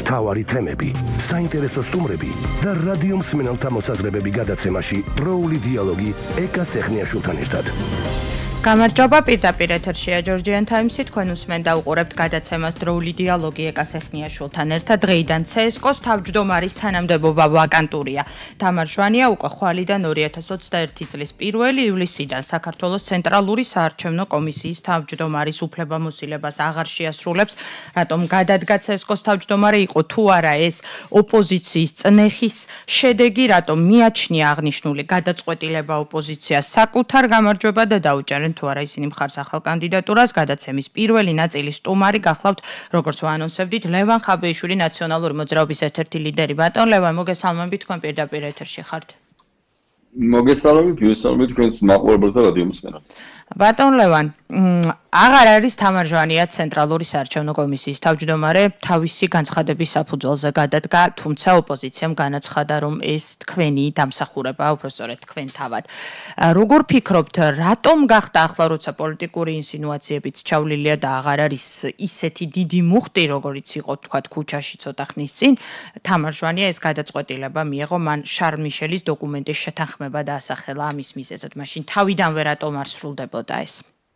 მთავარი თემები, საინტერესო სტუმრები და რადიო მსმენელთა მოსაზრებები გადაცემაში დროული დიალოგი ეკა სეხნიაშვილთან ერთად. გამარჯობა, პირდაპირ ეთერშია ჯორჯიან თაიმსი, თქვენ უსმენთ და უყურებთ გადაცემას დროული დიალოგი ეკა სეხნიაშვილთან ერთად. დღეიდან CSKO-ს თავმჯდომარის თანამდებობა ვაკანტურია. თამარ ჟვანია უკვე ხვალიდან 2021 წლის 1 ივლისიდან საქართველოს ცენტრალური საარჩევნო კომისიის თავმჯდომარის უფლებამოსილებას აღარ შეასრულებს. რატომ გადადგა CSKO-ს თავმჯდომარე იყო თუ არა ეს ოპოზიციის წნეხის შედეგი, რატომ მიაჩნია აღნიშნული გადაწყვეტილება ოპოზიციას საკუთარ გამარჯვება და დაუჭერენ თუ არა ისინი მხარს ახალ კანდიდატურას. გადაცემის პირველი ნაწილის სტუმარი გახლავთ, როგორც ვაანონსებდით, ლევან ხაბეიშვილი, ნაციონალური მოძრაობის ერთ-ერთი ლიდერი. ბატონ ლევან, მოგესალმებით, თქვენ პირდაპირ ეთერში ხართ. მოგესალმებით თქვენს მაყურებელს და რადიო მსმენელს. ბატონ ლევან, აღარ არის თამარ ჟვანია ცენტრალური საარჩევნო კომისიის თავმჯდომარე, თავისი განცხადების საფუძველზე გადადგა, თუმცა ოპოზიციამ განაცხადა, რომ ეს თქვენი დამსახურება, უпростоრეთ თქვენ თავად. როგორ ფიქრობთ, რატომ გახდა ახლა, როცა პოლიტიკური ინსინუაციებიც ჩავლილია და აღარ არის ისეთი დიდი მუხტი, როგორიც იყო თქვა ქუჩაში ცოტა ხნის წინ, თამარ ჟვანია ეს გადაწყვეტილება მიიღო, მან შარლ მიშელის დოკუმენტის შეთანხმება დაასახელა ამის მიზეზად, მაშინ თავიდანვე რატომ არ სრულდებოდა ეს?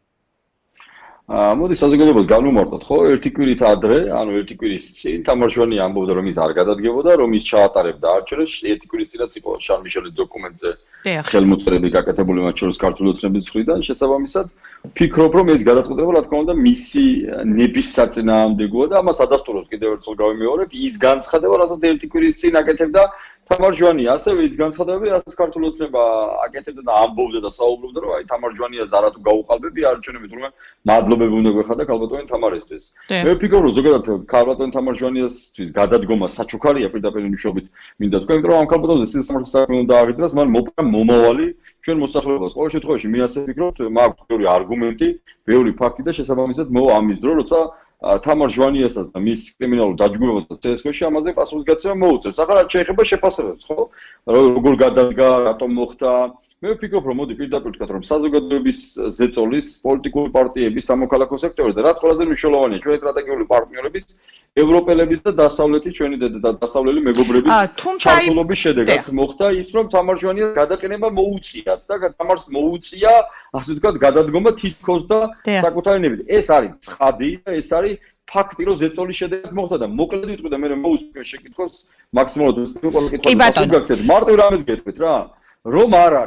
მოდი საზოგადოებას განვუმარტოთ, ხო? ერთი კვირით ადრე, ანუ ერთი კვირის წინ თამარ ჟვანია ამბობდა, რომ ის არ გადადგებოდა, რომ ის ჩაატარებდა არჩევნებს. ერთი კვირის წინაც იყო შარლ მიშელის დოკუმენტზე ხელმოწერები გაკეთებული მათ შორის ქართული ოცნების მხრიდან. შესაბამისად, ფიქრობ, რომ ეს გადაწყვეტილება, რა თქმა უნდა, მისი ნების საწინააღმდეგოა და ამას ადასტურებს კიდევ ერთხელ გავიმეორებ, ის განცხადება, რასაც ერთი კვირის წინ აკეთებდა თამარ ჟვანია, ასევე ის განცხადებები, რასაც ქართული ოცნება აკეთებდა და ამბობდა და საუბრობდა, რომ აი თამარ ჟვანიას არა თუ გაუყალბები არჩევნები, თუმცა მადლობები უნდა გვეხადა ქალბატონი თამარისთვის. მე ვფიქრობ, რომ ზოგადად ქალბატონი თამარ ჟვანიასთვის გადადგომა საჩუქარია პირდაპირ მნიშვნელობით მინდა თქვენ, იმიტომ რომ ამ ქალბატონზე სისხლის საქმე უნდა აღიძრას, მან მოპყრა მომავალი ჩვენ მოსახლეობას. ყოველ შემთხვევაში მე ასე ვფიქრობ, მაქვს ბევრი არგუმენტი, ბევრი ფაქტი და შესაბამისად მოვა ამის დრო, როცა თამარ ჟვანიასაც და მის კრიმინალურ დაჯგუფებას CSKO-ში ამაზე პასუხისგაცემა მოუწევს. ახლა რაც შეეხება შეფასებებს, ხო? როგორ გადადგა, რატომ მოხდა? მე ვფიქრობ, რომ მოდი პირდაპირ ვთქვათ, რომ საზოგადოების ზეწოლის, პოლიტიკური პარტიების, სამოქალაქო სექტორის და რაც ყველაზე მნიშვნელოვანია, ჩვენი სტრატეგიული პარტნიორების, ევროპელების და დასავლეთის ჩვენი დასავლელი მეგობრების ჩართულობის შედეგად მოხდა ის, რომ თამარ ჟვანიას გადაყენება მოუწიათ და თამარს მოუწია, ასე ვთქვათ, გადადგომა თითქოს და საკუთარი ნებით. ეს არის ცხადი და ეს არის ფაქტი, რომ ზეწოლის შედეგად მოხდა და მოკლედ ვიტყვი და მე მოუსმინე შეკითხვას მაქსიმალურად ყველა კითხვას მარტივ რამეს გეტყვით რა. რომ არა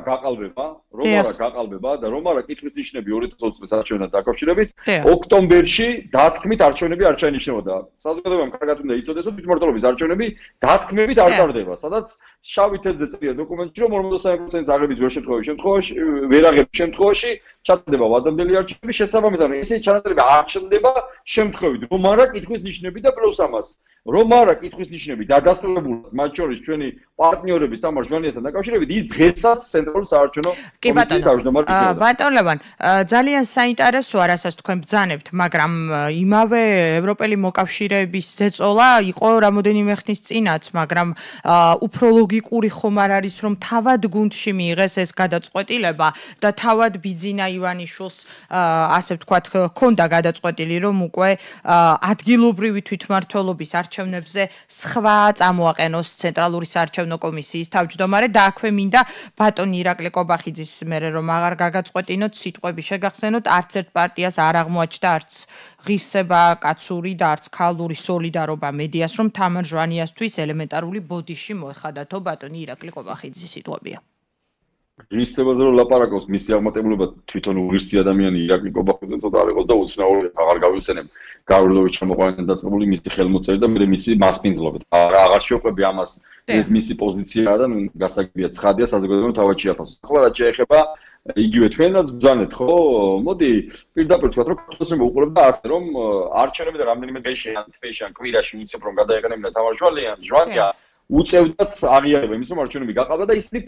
გაყალბება და რომ არა კითხვის ნიშნები 2020 წლის არჩევნთან დაკავშირებით, ოქტომბერში დათქმით არჩევნები არ ჩაინიშნებოდა. საზოგადოებამ კარგად უნდა იცოდეს, რომ თვითმმართველობის არჩევნები დათქმებით არ ტარდება, სადაც შავი თეთრზე წერია დოკუმენტში, რომ 53% აღების ვერაღების შემთხვევაში ჩატარდება ვადამდელი არჩევნები, შესაბამისად, ესე ჩანაწერები არ ჩნდება შემთხვევით, რომ არა კითხვის ნიშნები და პლუს ამას რომ არა კითხვის ნიშნები დადასტურებულად მათ შორის ჩვენი პარტნიორების თამარ ჟვანიასთან დაკავშირებით ის დღესაც ცენტრალური საარჩევნო კომისიის თავმჯდომარე იქნება. ბატონ ლევან, ძალიან საინტერესოა, რასაც თქვენ ბრძანებთ, მაგრამ იმავე ევროპელი მოკავშირეების ზეწოლა იყო რამოდენიმე ხნის წინაც, მაგრამ უფრო ლოგიკური ხომ არ არის, რომ თავად გუნდში მიიღეს ეს გადაწყვეტილება და თავად ბიძინა ივანიშვილს, ასე ვთქვათ, ჰქონდა გადაწყვეტილი, რომ უკვე ადგილობრივი თვითმმართველობის არჩევნებზე სხვა წამოაყენოს ცენტრალური საარჩევნო კომისიის თავმჯდომარე და აქვე მინდა ბატონი ირაკლი კობახიძის მერე რომ აღარ გაგაწყვეტინოთ სიტყვები შეგახსენოთ, არც ერთ პარტიას არ აღმოაჩნდა არც ღირსება კაცური და არც ქალური სოლიდარობა მედიას, რომ თამარ ჟვანიასთვის ელემენტარული ბოდიში მოეხადათო. ბატონი ირაკლი კობახიძის სიტყვებია. ღირსებაზე რომ ლაპარაკობს, მისი აღმატებულება თვითონ უღირსი ადამიანი ირაკლი კობახიძე ცოტა არ იყოს და უცნაური აღარ გავიხსენებ. გავრილოვით ჩამოყვანილი დაწყებული მისი ხელმოწერით და მე მისი მასპინძლობით. აღარ შევყვები ამას, ეს მისი პოზიციაა და გასაგებია ცხადია საზოგადოებამ თავად შეაფასოს. ახლა რაც შეეხება იგივე თქვენაც ბრძანეთ, ხო? მოდი პირდაპირ ვთქვათ, რომ ქართულოსები უყურებდა ასე, რომ არჩევნები და რამდენიმე დღეში ან თვეში ან კვირაში უცებ რომ გადაეყენებინა თამარ ჟვანია უწევდათ აღიარება იმის რომ არჩევნები გაყავდა და ისინი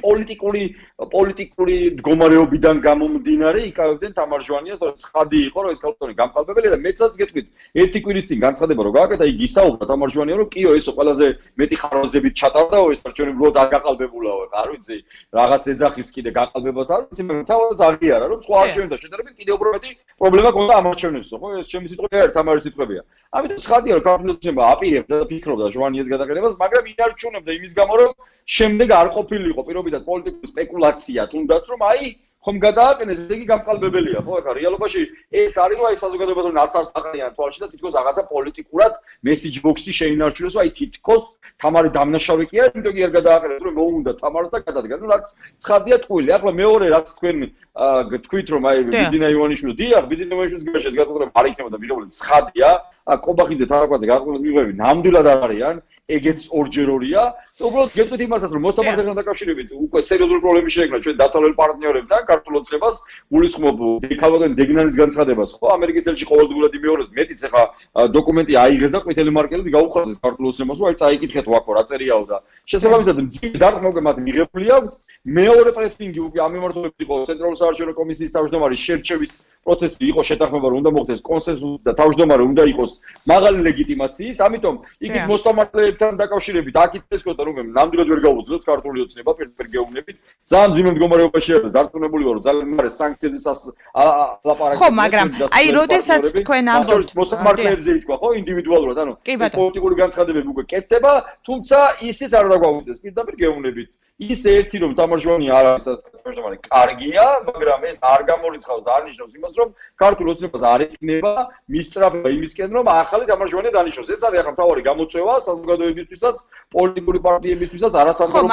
პოლიტიკური მდგომარეობიდან გამომდინარე იკავებდნენ თამარჟვანიას, რომ ცხადი იყო რომ ეს კალბატონი გამყალბებელია და მეცაც გეტყვით ერთი კვირის წინ განცხადება რომ გააკეთა იგი ისაუბრა თამარჟვანია რომ კიო ესო ყველაზე მეტი ხარვაზებით ჩატარდაო ეს არჩევნები უბრალოდ არ გაყალბებულაო არ ვიცი რაღაც ეძახის კიდე გაყალბებას არ ვიცი მაგრამ თავადაც აღიარა რომ სხვა არჩევნებთან შედარებით კიდევ უფრო მეტი პრობლემა ჰქონდა ამ არჩევნებსო ხო ეს ჩემი სიტყვები არ თამარის სიტყვებია ამიტომ ცხადია რომ კაპიტალიზმმა აპირებდა და ფიქრობდა ჟვანიეს გადაყენებას მაგრამ ინარჩუნებდა იმის გამო რომ შემდეგ არ ყოფილიყო პირობითად პოლიტიკური სპეკულაცია თუნდაც რომ აი ხომ გადააყენეს ესე იგი გამყალბებელია ხო ახლა რეალობაში ეს არის რომ აი საზოგადოებას რომ ნაცარს აყრიან თვალში და თითქოს რაღაცა პოლიტიკურად მესიჯ ბოქსი შეინარჩუნოს აი თითქოს თამარი დამნაშავე კი არის იმიტომ კი არ გადააყენეს რომ მოუნდა თამარს და გადადგა ნუ რაც ცხადია ტყუილი ახლა მეორე რაც თქვენ თქვით რომ აი ბიძინა ივანიშვილი დიახ ბიძინა ივანიშვილის გაშეს გაკეთება არ იქნებოდა მიღებული ცხადია კობახიძე თარაკვაძე გაკეთების მიღები ნამდვილად არ არიან ეგეც ორჯერ ორია და უბრალოდ გეტყვით იმასაც რომ მოსამართლებთან დაკავშირებით უკვე სერიოზული პრობლემები შეექმნა ჩვენ დასავლელ პარტნიორებთან ქართულ ოცნებას გულისხმობ დეკალოდენ დეგნანის განცხადებას ხო ამერიკის ელჩი ყოველდღურად იმეორებს მეტიც ახლა დოკუმენტი აიღეს და ყვითელი მარკერით გაუხაზეს ქართულ ოცნებას რომ აი წაიკითხეთ ვაკო რა წერიაო და შესაბამისად მძიმე დარტყმა უკვე მათ მიღებული აქვს მეორე პრესინგი უკვე ამ მიმართულებით იყო ცენტრალური საარჩევნო კომისიის თავმჯდომარის შერჩევის პროცესი იყო შეთანხმება რომ უნდა მოხდეს კონსენსუსი და თავმჯდომარე უნდა იყოს მაღალი ლეგიტიმაციის ამიტომ იგი მოსამართლეებთან დაკავშირებით აკითხეს და რომ ნამდვილად ვერ გაუძლებს ქართული ოცნება პირდაპირ გეუბნებით ძალიან მძიმე მდგომარეობაში არის დარწმუნებული ვარ რომ ძალიან მარე სანქციების ლაპარაკი ხო მაგრამ აი როდესაც თქვენ ამბობთ მოსამართლეებზე ითქვა ხო ინდივიდუალურად ანუ პოლიტიკური განცხადებები უკვე კეთდება თუმცა ისიც არ დაგვაუძლებს პირდაპირ გეუბნებით ის ერთი რომ თამარჟვანი არ არის თამარჟვანი კარგია მაგრამ ეს არ გამორიცხავს და არ ნიშნავს იმას რომ ქართულ ოცნებას არ ექნება მისწრაფება იმისკენ რომ ახალი თამარჟვანი დანიშნოს ეს არის ახლა მთავარი გამოწვევა საზოგადოებისთვისაც პოლიტიკური პარტიებისთვისაც არასამთავრობო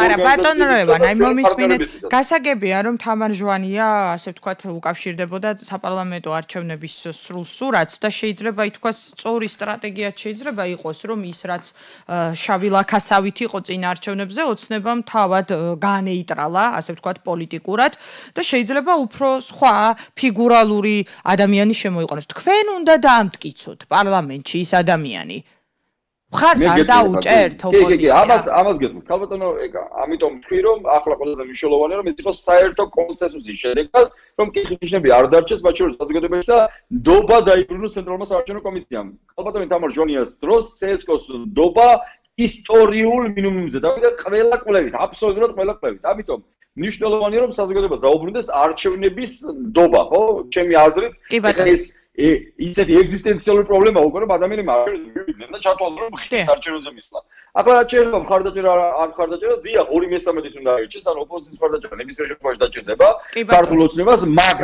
ორგანიზაციებისთვისაც გასაგებია რომ თამარჟვანია ასე ვთქვათ უკავშირდებოდა საპარლამენტო არჩევნების სრულ სურათს და შეიძლება ითქვას სწორი სტრატეგიაც შეიძლება იყოს რომ ის რაც შავი ლაქასავით იყო წინ არჩევნებზე ოცნებამ თავად განეიტრალა ასე ვთქვათ პოლიტიკურად და შეიძლება უფრო სხვა ფიგურალური ადამიანი შემოიყვანოს. თქვენ უნდა დაამტკიცოთ პარლამენტში ის ადამიანი. ხარს არ დაუჭერთ ოპოზიცია. ამას გეტყვით. ქალბატონო, ამიტომ ვთქვი რომ ახლა ყველაზე მნიშვნელოვანია რომ ეს იყოს საერთო კონსენსუსის შედეგად, რომ კითხვის-ნიშნები არ დარჩეს მათ შორის საზოგადოებაში და ნდობა დაიბრუნოს ცენტრალურმა საარჩევნო კომისიამ. ქალბატონი თამარჟვანიას დროს CSKO-ს ნდობა ისტორიულ მინიმუმზე დავიდა ყველა კვლევით, აბსოლუტურად ყველა კვლევით. ამიტომ მნიშვნელოვანია რომ საზოგადოებას დაუბრუნდეს არჩევნების ნდობა, ხო? ჩემი აზრით, ეს ისეთი ეგზისტენციალური პრობლემა უკვე რომ ადამიანები არჩევნებს და ჩათვალო რომ ხის არჩევნებზე მისვლა. ახლა შეიძლება მხარდაჭერა არ მხარდაჭერა, დიახ, 2/3-ით უნდა აირჩიეს, ანუ ოპოზიციის მხარდაჭერა ნებისმიერ შემთხვევაში დაჭირდება ქართულ ოცნებას,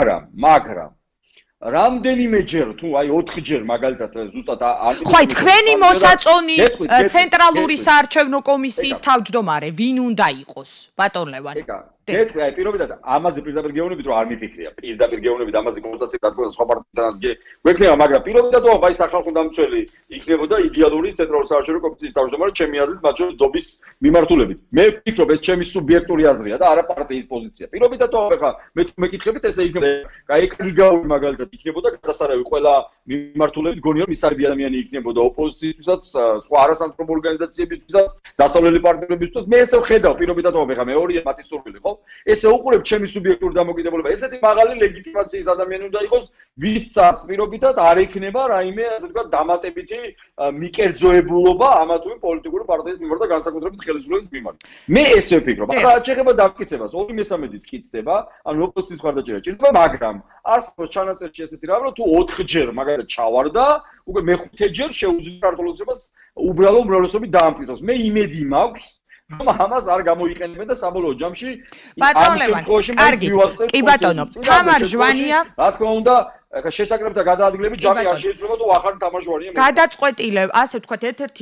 მაგრამ რამდენიმეჯერ თუ აი 4ჯერ მაგალითად ზუსტად ხო აი თქვენი მოსაწონი ცენტრალური საარჩევნო კომისიის თავმჯდომარე ვინ უნდა იყოს ბატონ ლევან გეტყვი აი პირობითად ამაზე პირდაპირ გეუბნებით რომ არ მიფიქრია პირდაპირ გეუბნებით ამაზე კონსულტაცია რა თქმა უნდა სხვა პარტიებთანაც გვექნება მაგრამ პირობითად აი სახალხო დამცველი იქნებოდა იდეალური ცენტრალური საარჩევნო კომისიის თავმჯდომარე ჩემი აზრით მათ შორის დობის მიმართულებით მე ვფიქრობ ეს ჩემი სუბიექტური აზრია და არა პარტიის პოზიცია პირობითად ახლა მე თუ მეკითხებით ესე იქნება აი ეკიგაური მაგალითად იქნებოდა გადასარავი ყველა მიმართულებით გონია რომ ის არის ადამიანი იქნებოდა ოპოზიციისთვისაც სხვა არასამთავრობო ორგანიზაციებისთვისაც დასავლელი პარტნიორებისთვისაც მე ესე ვხედავ პირობითად ახლა მეორეა მათი სურვილი ხო ესე უყურებ ჩემი სუბიექტური დამოკიდებულება ესეთი მაღალი ლეგიტიმაციის ადამიანი უნდა იყოს ვისაც პირობითად არ ექნება რაიმე ასე ვთქვათ დამატებითი მიკერძოებულობა ამა თუ იმ პოლიტიკური პარტიის მიმართ და განსაკუთრებით ხელისუფლების მიმართ მე ესე ვფიქრობ ახლა შეიძლება დამტკიცებას 2/3-ით კიცდება ანუ ოპოზიციის მხარდაჭერა ჭირდება მაგრამ არსებობს ჩანაწერში ესეთი რამ რომ თუ 4ჯერ მაგალითად ჩავარდა უკვე მე-5ჯერ შეუძლია ქართულ ოცნებას უბრალო უმრავლესობით დაამტკიცოს მე იმედი მაქვს რომ ამას არ გამოიყენებენ და საბოლოო ჯამში ბატონ ლევან კარგი კი ბატონო თამარჟვანია რა თქმა უნდა ახლა შესაკრებთა გადაადგილებით ჯამი არ შეიძლება თუ ახალი თამარჟვანია გადაწყვეტილებ ასე ვთქვათ ერთ-ერთი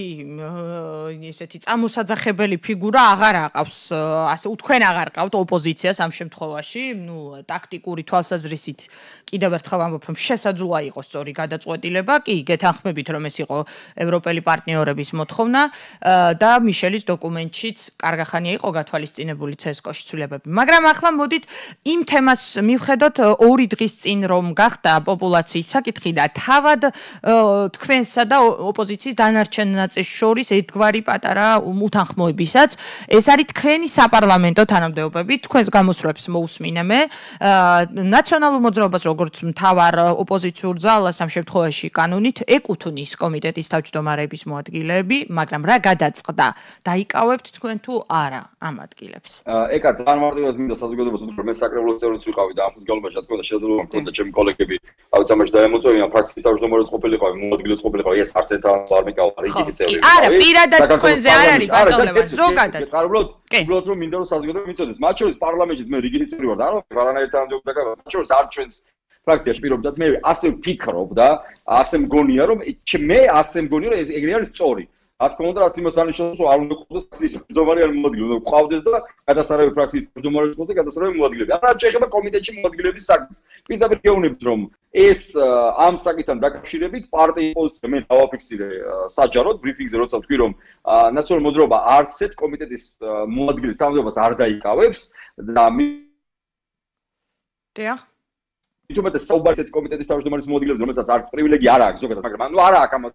ესეთი წამოსაძახებელი ფიგურა აღარ აყავს ასე თქვენ აღარ ყავთ ოპოზიციას ამ შემთხვევაში ნუ ტაქტიკური თვალსაზრისით კიდევ ერთხელ ამბობ რომ შესაძლოა იყოს სწორი გადაწყვეტილება კი გეთანხმებით რომ ეს იყო ევროპელი პარტნიორების მოთხოვნა და მიშელის დოკუმენტშიც კარგახანია იყო გათვალისწინებული CSKO-ში ცვლილებები მაგრამ ახლა მოდით იმ თემას მივხედოთ 2 დღის წინ რომ გახდა პოპულაციის საკითხი და თავად თქვენსა და ოპოზიციის დანარჩენ ნაწილს შორის ერთგვარი პატარა უთანხმოებისაც ეს არის თქვენი საპარლამენტო თანამდებობები თქვენს გამოსვლებს მოусმინე ნაციონალურ მოძრაობას როგორც მთავარ ოპოზიციურ ძალას ამ შემთხვევაში კანონით ეკუთვნის კომიტეტის თავმჯდომარეების მოადგილეები, მაგრამ რა გადაწყდა? დაიკავებთ თქვენ თუ არა ამ ადგილებს? ეკა ძალიან მარტივად მინდა საზოგადოებას უთხრა, მე საკრებულოს წევრიც ვიყავი და ამ ხსგალობაში თქვა და შესაძლოა მქონდა ჩემი კოლეგები, ავიც ამაში დაემოწევიან ფრაქციის თავმჯდომარეც ყოფილიყავი, მოადგილეც ყოფილიყავი, ეს არც ერთ არ მიკავა, რიგითი წევრი. არა, პირადად თქვენზე არ არის ბატონობა, ზოგადად. უბრალოდ რომ მინდა რომ საზოგადოება მიცოდეს, მათ შორის პარლამენტშიც მე რიგითი წევრი ვარ და არანაირ თანამდებობა დაკავება, მათ შორის არ ჩვენს ფრაქციაში პირობდათ, მე ასე ვფიქრობ და ასე მგონია რომ მე ასე მგონია რომ ეგრე არის სწორი. რა თქმა უნდა, რაც იმას ანიშნავს, რომ არ უნდა გქონდეს ფრაქციის თავმჯდომარე ან მოადგილე, უნდა გყავდეს და გადასარევი ფრაქციის თავმჯდომარეს მოდი გადასარევი მოადგილეები. არა შეიძლება კომიტეტში მოადგილეების საკითხს. პირდაპირ გეუბნებით, რომ ეს ამ საკითხთან დაკავშირებით პარტიის პოზიცია მე დავაფიქსირე საჯაროდ ბრიფინგზე, როცა ვთქვი, რომ ნაციონალური მოძრაობა არც ერთ კომიტეტის მოადგილის თავმჯდომარეს არ დაიკავებს და თუმცა საუბარს ერთ კომიტეტის თავმჯდომარის მოადგილეებს, რომელსაც არც პრივილეგია არ აქვს ზოგადად, მაგრამ ანუ არა აქვს ამას.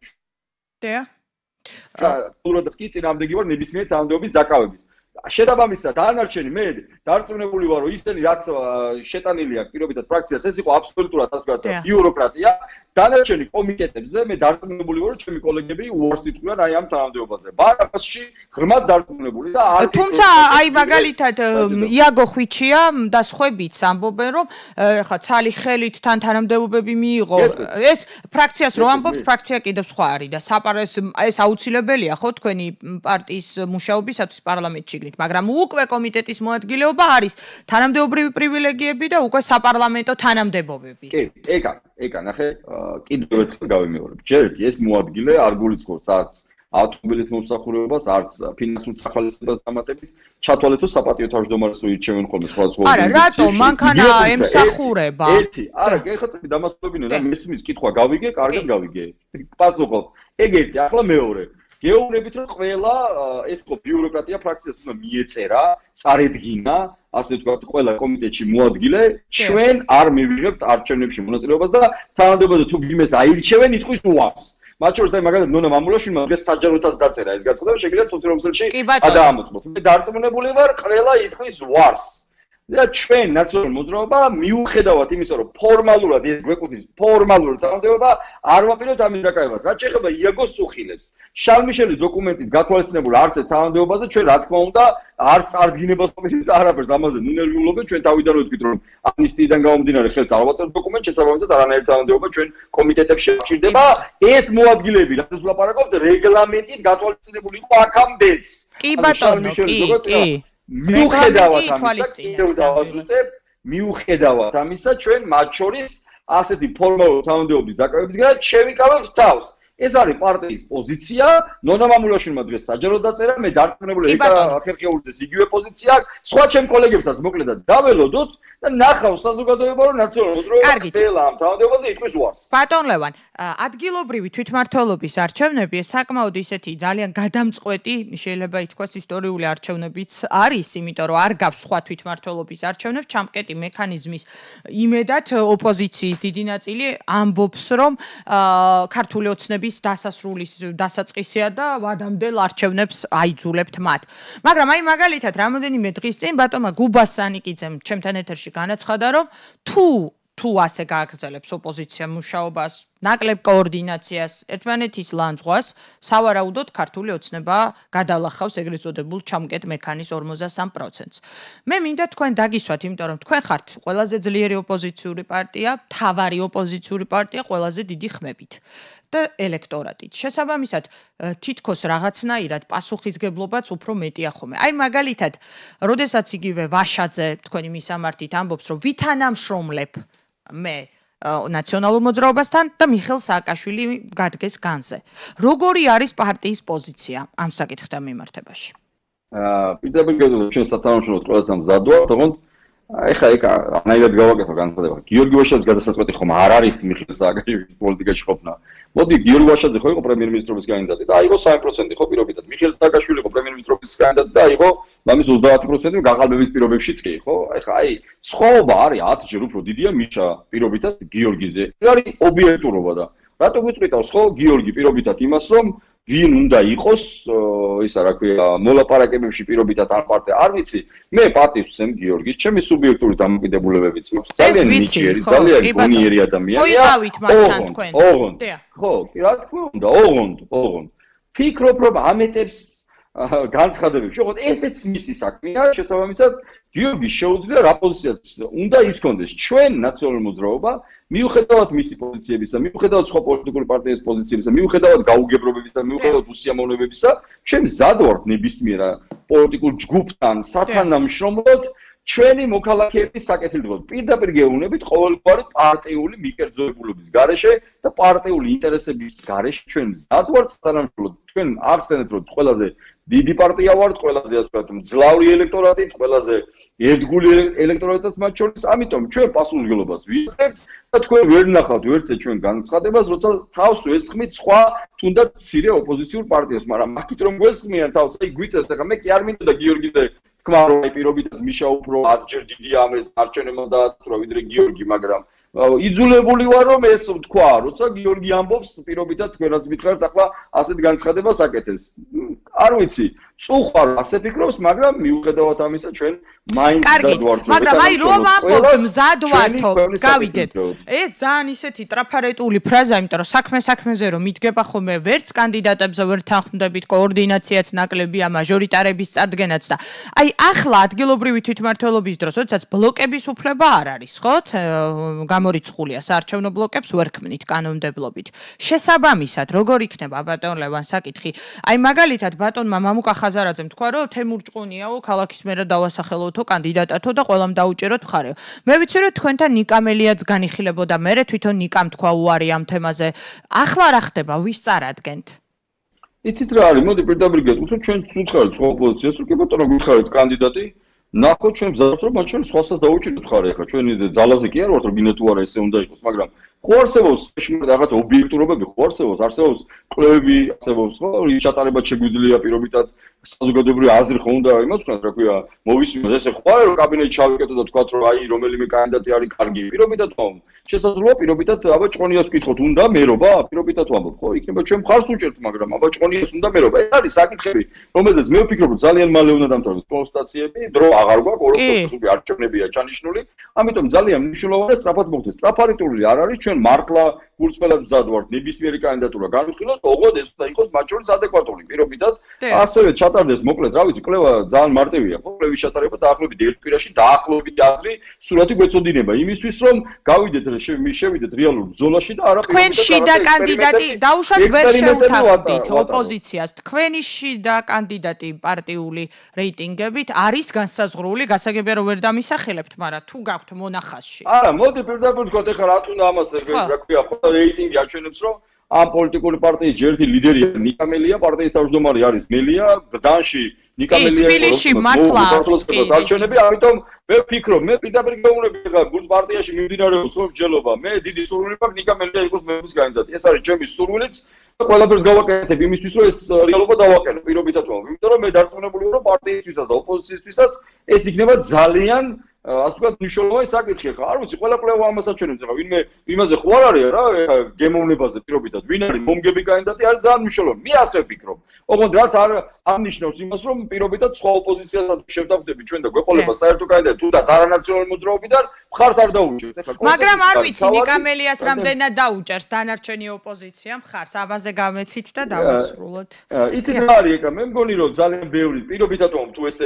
ფულადაც კი წინააღმდეგი ვარ ნებისმიერ თანამდებობის დაკავების. შესაბამისად, დანარჩენი მე დარწმუნებული ვარ, რომ ისინი რაც შეტანილი აქვს პირობითად ფრაქციას, ეს იყო აბსოლუტურად ასე ვთქვათ, ბიუროკრატია. დანარჩენი კომიტეტებზე მე დარწმუნებული ვარ, რომ ჩემი კოლეგები უარს იტყვიან აი ამ თანამდებობაზე. ბარაბასში ღრმად დარწმუნებული და თუმცა აი მაგალითად იაგო ხვიჩია და სხვაებიც ამბობენ, რომ ხა ცალი ხელით თან თანამდებობები მიიღო. ეს ფრაქციას რო ამბობთ, ფრაქცია კიდევ სხვა არის და ეს აუცილებელია ხო თქვენი პარტიის მუშაობისათვის პარლამენტში. მაგრამ უკვე კომიტეტის მოადგილეობა არის თანამდებობრივი პრივილეგიები და უკვე საპარლამენტო თანამდებობები. კი, ეკა, ნახე, კიდევ ერთხელ გავიმეორებ. ჯერ ეს მოადგილე არ გულისხმობს არც ავტომობილით მომსახურებას, არც ფინანსურ სახალისებას დამატებით, ჩათვალეთ რომ საპატიო თავმჯდომარეს უირჩევენ ხოლმე სხვა. არა, რატო მანქანა ემსახურება? არა, ეხლა დამასწრებინე და მესმის კითხვა გავიგე, კარგად გავიგე. პასუხობ. ეგ ერთი, ახლა მეორე. გეუბნებით რომ ყველა ეს ხო ბიუროკრატია ფრაქციას უნდა მიეწერა, წარედგინა, ასე ვთქვათ, ყველა კომიტეტში მოადგილე, ჩვენ არ მივიღებთ არჩევნებში მონაწილეობას და თანამდებობაზე თუ ვიმეს აირჩევენ, იტყვის უარს. მათ შორის აი მაგალითად ნონა მამულაშვილმა დღეს საჯაროთაც დაწერა ეს გაწყვეტა, შეგიძლიათ სოციალურ გადაამოწმოთ. მე დარწმუნებული ვარ, ყველა იტყვის უარს. და ჩვენ ნაციონალური მოძრაობა მიუხედავად იმისა, რომ ფორმალურად ეს გვეკუთვნის ფორმალურად თანამდებობა, არ ვაპირებთ ამის დაკავებას. რაც შეეხება იაგოს სუხილებს, შარლ-მიშელის დოკუმენტით გათვალისწინებულ არც ერთ თანამდებობაზე ჩვენ რა თქმა უნდა არც წარდგინებას ვაპირებთ არაფერს, ამაზე ნუნერვიულობთ, ჩვენ თავიდან ვეთქვით, რომ ამნისტიიდან გამომდინარე ხელს არ ვაწევთ დოკუმენტს, შესაბამისად არანაირი თანამდებობა ჩვენ კომიტეტებში აღჭირდება. ეს მოადგილეები, რასაც ვლაპარაკობთ, რეგლამენტით გათვალისწინებული იყო აქამდეც. კი ბატონო, კი. მიუხედავად ამისა, კიდევ დავაზუსტებ, მიუხედავად ამისა, ჩვენ მათ შორის ასეთი ფორმალური თანამდებობის დაკავების გარდა შევიკავებთ თავს. ეს არის პარტიის პოზიცია, ნონა მამულაშვილმა დღეს საჯაროდ დაწერა, მე დარწმუნებული ვარ, ხერხეულიძეს იგივე პოზიცია აქვს, სხვა ჩემ კოლეგებსაც მოკლედ დაველოდოთ და ნახავ საზოგადოება, რომ ნაციონალური მოძრაობა ყველა ამ თანამდებობაზე იტყვის უარს. ბატონ ლევან, ადგილობრივი თვითმმართველობის არჩევნები საკმაოდ ისეთი ძალიან გადამწყვეტი, შეიძლება ითქვას ისტორიული არჩევნებიც არის, იმიტომ რომ არ გაქვს სხვა თვითმმართველობის არჩევნებს, ჩამკეტი მექანიზმის იმედად ოპოზიციის დიდი ნაწილი ამბობს, რომ ქართული ოცნების დასაწყისია და ვადამდელ არჩევნებს აიძულებთ მათ. მაგრამ აი მაგალითად რამოდენიმე დღის წინ ბატონმა გუბასანიკიძემ ჩემთან ეთერში განაცხადა, რომ თუ ასე გააგრძელებს ოპოზიცია მუშაობას, ნაკლებ კოორდინაციას, ერთმანეთის ლანძღვას, სავარაუდოდ ქართული ოცნება გადალახავს ეგრეთ წოდებულ ჩამკეტ მექანის 53%-ს. მე მინდა თქვენ დაგისვათ, იმიტომ რომ თქვენ ხართ ყველაზე ძლიერი ოპოზიციური პარტია, მთავარი ოპოზიციური პარტია ყველაზე დიდი ხმებით და ელექტორატით. შესაბამისად, თითქოს რაღაცნაირად პასუხისგებლობაც უფრო მეტია ხოლმე. აი მაგალითად, როდესაც იგივე ვაშაძე თქვენი მისამართით ამბობს, რომ ვითანამშრომლებ მე ნაციონალურ მოძრაობასთან და მიხეილ სააკაშვილი გადგეს განზე. როგორი არის პარტიის პოზიცია ამ საკითხთან მიმართებაში? პირდაპირ გეუბნებით, ჩვენ სათანადოდ ყველასთან მზად ვართ, თუმცა ეხა ანაირად გავაკეთო განცხადება. გიორგი ვაშაძის გადასაწყვეტი ხომ არ არის მიხეილ სააკაშვილის პოლიტიკაში ყოფნა. მოდი გიორგი ვაშაძე ხო იყო პრემიერ-მინისტრობის კანდიდატი და აიღო 3% ხო პირობითად. მიხეილ სააკაშვილი იყო პრემიერ-მინისტრობის კანდიდატი და აიღო ამის 30% გაყალბების პირობებშიც კი, ხო? ეხლა აი, სხვაობა არის 10 ჯერ უფრო დიდია მიშა პირობითად გიორგიზე. ეს არის ობიექტურობა და რატო გვიწყვიტავს ხო გიორგი პირობითად იმას, რომ ვინ უნდა იყოს, ისა რა ქვია, მოლაპარაკებებში პირობითად არ პარტია, არ ვიცი. მე პატივს ვცემ გიორგის, ჩემი სუბიექტური დამოკიდებულებებიც მაქვს. ძალიან ნიჭიერი, ძალიან გონიერი ადამიანია. ხო, იყავით მასთან თქვენ. ოღონდ. ხო, რა თქმა უნდა, ოღონდ. ფიქრობ, რომ ამეტებს განცხადებებში, ოღონდ ესეც მისი საქმეა, შესაბამისად გიორგი შეუძლია რა პოზიციაც უნდა ის კონდეს ჩვენ ნაციონალური მოძრაობა მიუხედავად მისი პოზიციებისა, მიუხედავად სხვა პოლიტიკური პარტიის პოზიციებისა, მიუხედავად გაუგებრობებისა, მიუხედავად უსიამოვნებებისა, ჩვენ მზად ვართ ნებისმიერ პოლიტიკურ ჯგუფთან სათანამშრომლოდ ჩვენი მოქალაქეების საკეთილდღეობით პირდაპირ გეუბნებით ყოველგვარი პარტიული მიკერძოებულობის გარეშე და პარტიული ინტერესების გარეშე ჩვენ მზად ვართ სათანამშრომლოდ თქვენ ახსენეთ რომ ყველაზე დიდი პარტია ვართ, ყველაზე ასე ვთქვათ, მძლავრი ელექტორატით, ყველაზე ერთგული ელექტორატით მათ შორის, ამიტომ ჩვენ პასუხისმგებლობას ვიღებთ და თქვენ ვერ ნახავთ ვერცე ჩვენ განცხადებას, როცა თავს ვესხმით სხვა თუნდაც მცირე ოპოზიციურ პარტიას, მაგრამ მაგით რომ გვესხმიან თავს, აი გვიწევს, ეხლა მე კი არ მინდოდა გიორგიზე თქვა რომ აი პირობითად მიშა უფრო 10 ჯერ დიდია ამას არჩევნებმა დაატყრო ვიდრე გიორგი, მაგრამ იძულებული ვარ რომ ეს თქვა, როცა გიორგი ამბობს პირობითად თქვენაც მითხართ ახლა ასეთ განცხადებას აკეთებს. არ ვიცი, წუხარ ასე ფიქრობს, მაგრამ მიუხედავად ამისა ჩვენ მაინც მზად ვართ. მაგრამ აი რომ ამბობ მზად ვართო, გავიგეთ. ეს ძალიან ისეთი ტრაფარეტული ფრაზა, იმიტომ რომ საქმეზე რომ მიდგება ხოლმე ვერც კანდიდატებზე ვერ თანხმდებით, კოორდინაციაც ნაკლებია, მაჟორიტარების წარდგენაც და აი ახლა ადგილობრივი თვითმმართველობის დროს, როდესაც ბლოკების უფლება არ არის, ხო? გამორიცხულია საარჩევნო ბლოკებს ვერ ქმნით კანონმდებლობით. შესაბამისად, როგორ იქნება ბატონ ლევან საკითხი? აი მაგალითად ბატონმა მამუკა ხაზარაძემ თქვა, რომ თემურ ჭყონიაო ქალაქის მერად დავასახელოთო კანდიდატათო და ყველამ დაუჭეროთ მხარეო. მე ვიცი რომ თქვენთან ნიკამელიაც განიხილებოდა, მე თვითონ ნიკამ თქვა უარი ამ თემაზე. ახლა რა ხდება, ვის წარადგენთ? იცით რა არის, მოდი პირდაპირ გეტყვით, ჩვენ ვუთხარით სხვა ოპოზიციას, რომ კი ბატონო გვიხარით კანდიდატი ნახოთ ჩვენ მზად რომ მათ შორის სხვასაც დაუჭიროთ ხარ ახლა ჩვენი ძალაზე კი არ ვართ რომ გინდა თუ არა ესე უნდა იყოს მაგრამ ხო არსებობს რაღაც ობიექტურობები ხო არსებობს კვლევები არსებობს ხო ჩატარებად შეგვიძლია პირობითად საზოგადოებრივი აზრი ხო უნდა იმას ვთქვათ რა ქვია მოვისმინოთ ესე ხო არა რომ კაბინეტში ჩავიკეტო და თქვათ რომ აი რომელიმე კანდიდატი არის კარგი პირობითად ხო შესაძლოა პირობითად აბა ჭყონიას ვკითხოთ უნდა მერობა პირობითად ვამბობ ხო იქნება ჩვენ მხარს უჭერთ მაგრამ აბა ჭყონიას უნდა მერობა ეს არის საკითხები რომელზეც მე ვფიქრობ რომ ძალიან მალე უნდა დამთავრდეს კონსტატაციები დრო აღარ გვაქვს ოროფოსი არჩევნებია ჩანიშნული ამიტომ ძალიან მნიშვნელოვანია სწრაფად მოხდეს ტრაფარიტული არ არის ჩვენ მართლა გულწრფელად მზად ვართ ნებისმიერი კანდიდატურა განვიხილოთ ოღონდ ეს უნდა იყოს მათ შორის ადეკვატური პირობითად ასევე ჩატარდეს მოკლედ რა ვიცი კვლევა ძალიან მარტივია ხო კვლევის ჩატარება დაახლოებით ერთ კვირაში დაახლოებით აზრი სურათი გვეწოდინება იმისთვის რომ გავიდეთ შევიდეთ რეალურ ზონაში და არა თქვენ შიდა კანდიდატი დაუშვათ ვერ შევთავაზეთ ოპოზიციას თქვენი შიდა კანდიდატი პარტიული რეიტინგებით არის განსაზღვრული გასაგებია რომ ვერ დამისახელებთ მაგრამ თუ გაქვთ მონახაზში არა მოდი პირდაპირ ვთქვათ ეხლა რა თქმა ამას რა ქვია ხო რეიტინგი აჩვენებს რომ ამ პოლიტიკური პარტიის ჯერთი ლიდერია ნიკამელია პარტიის თავმჯდომარე არის მელია გრძანში ნიკამელია თბილისში მართლა არჩევნები ამიტომ მე ვფიქრობ მე პირდაპირ გეუბნები ეხლა გუნდ პარტიაში მიმდინარეობს ხო მსჯელობა მე დიდი სურვილი მაქვს ნიკამელია იყოს მეფის კანდიდატი ეს არის ჩემი სურვილიც და ყველაფერს გავაკეთებ იმისთვის რომ ეს რეალობა დავაყენო პირობითად ვამბობ იმიტომ რომ მე დარწმუნებული ვარ რომ პარტიისთვისაც და ოპოზიციისთვისაც ეს იქნება ძალიან ასე ვთქვათ მნიშვნელოვანი საკითხი ხა არ ვიცი ყველა კვლევა ამას აჩვენებს ხა ვინმე იმაზე ხო არ არის რა გემოვნებაზე პირობითად ვინ არის მომგები კანდიდატი არის ძალიან მნიშვნელოვანი მე ასე ვფიქრობ ოღონდ რაც არ აღნიშნავს იმას რომ პირობითად სხვა ოპოზიციასთან შევდახვდები ჩვენ და გვეყოლება საერთო კანდიდატი თუნდაც არანაციონალური მოძრაობიდან მხარს არ დაუჭერთ ეხლა მაგრამ არ ვიცი ნიკამელიას რამდენად დაუჭერს დანარჩენი ოპოზიცია მხარს აბაზე გამეცით და დავასრულოთ იცით რა არის ეხლა მე მგონი რომ ძალიან ბევრი პირობითად ვამბობ თუ ესე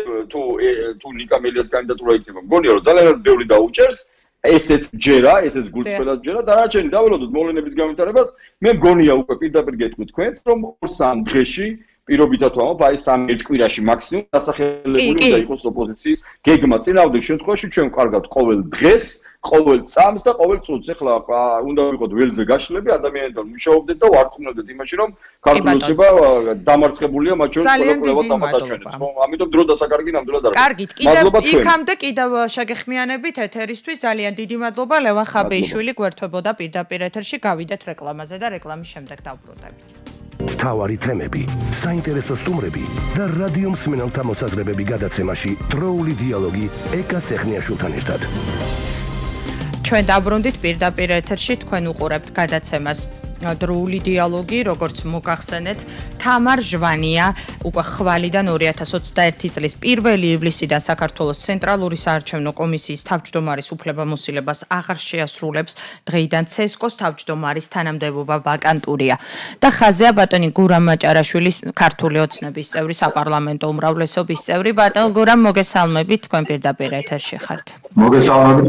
თუ ნიკამელიას კანდიდატურა იქნება მგონი რომ ძალიანაც ბევრი დაუჭერს ესეც ჯერა, ესეც გულწრფელად ჯერა, დანარჩენი დაველოდოთ მოვლენების განვითარებას. მე მგონია უკვე პირდაპირ გეტყვით თქვენს, რომ 2-3 დღეში პირობითად ვამბობ, აი 3 კვირაში მაქსიმუმ დასახელებული უნდა იყოს ოპოზიციის გეგმა. წინააღმდეგ შემთხვევაში ჩვენ ვკარგავთ ყოველ დღეს, ყოველ წამს და ყოველ წუთს. ეხლა უნდა ვიყოთ ველზე გაშლები, ადამიანებთან მუშაობდეთ და ვარწმუნებდეთ იმაში, რომ ქართულოცება დამარცხებულია მათ შორის ყველაფერს ამას აჩვენებს. ხო, ამიტომ დრო დასაკარგი ნამდვილად არ. კარგით, კიდევ იქამდე კიდევ შეგეხმიანებით ეთერისთვის ძალიან დიდი მადლობა ლევან ხაბეიშვილი გვერდებოდა პირდაპირ ეთერში გავიდეთ რეკლამაზე და რეკლამის შემდეგ დავბრუნდებით. მთავარი თემები, საინტერესო სტუმრები და რადიო მსმენელთა მოსაზრებები გადაცემაში დროული დიალოგი ეკა სეხნიაშვილთან ერთად. ჩვენ დაბრუნდით პირდაპირ ეთერში, თქვენ უყურებთ გადაცემას დროული დიალოგი, როგორც მოგახსენეთ, თამარ ჟვანია უკვე ხვალიდან 2021 წლის 1 ივლისიდან საქართველოს ცენტრალური საარჩევნო კომისიის თავმჯდომარის უფლებამოსილებას აღარ შეასრულებს. დღეიდან ცესკოს თავმჯდომარის თანამდებობა ვაკანტურია. და ხაზია ბატონი გურამ მაჭარაშვილის ქართული ოცნების წევრი, საპარლამენტო უმრავლესობის წევრი. ბატონ გურამ, მოგესალმებით, თქვენ პირდაპირ ეთერში ხართ. მოგესალმებით,